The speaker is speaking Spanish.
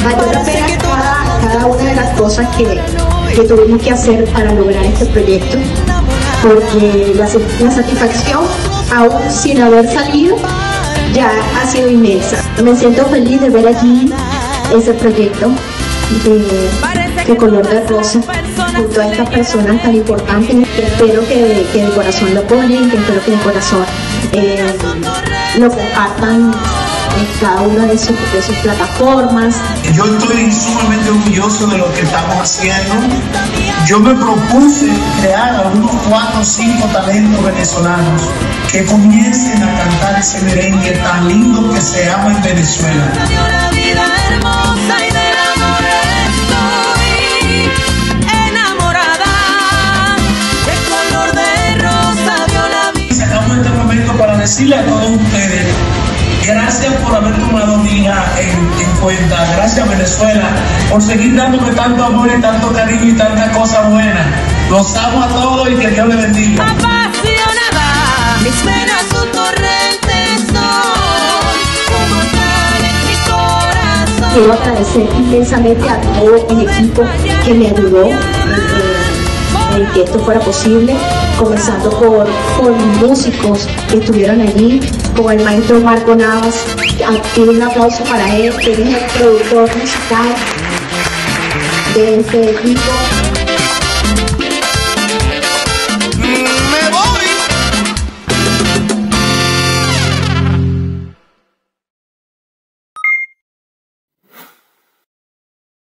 valió la pena cada una de las cosas que tuvimos que hacer para lograr este proyecto, porque la satisfacción, aún sin haber salido, ya ha sido inmensa. Me siento feliz de ver aquí ese proyecto de Color de Rosa junto a estas personas tan importantes, que espero que de corazón lo apoyen, que espero que de corazón lo compartan en cada una de sus plataformas. Yo estoy sumamente orgulloso de lo que estamos haciendo. Yo me propuse crear algunos 4 o 5 talentos venezolanos que comiencen a cantar ese merengue tan lindo que se ama en Venezuela. Sacamos este momento para decirle a todos ustedes: gracias por haber tomado a mi hija en cuenta. Gracias, Venezuela, por seguir dándome tanto amor y tanto cariño y tanta cosa buena. Los amo a todos y que Dios les bendiga. Apasionada, mis venas su torrente son, como tal en mi corazón. Quiero agradecer inmensamente a todo el equipo que me ayudó en que esto fuera posible, comenzando por los músicos que estuvieron allí, con el maestro Marco Navas. Pido un aplauso para él, que es el productor musical de este equipo.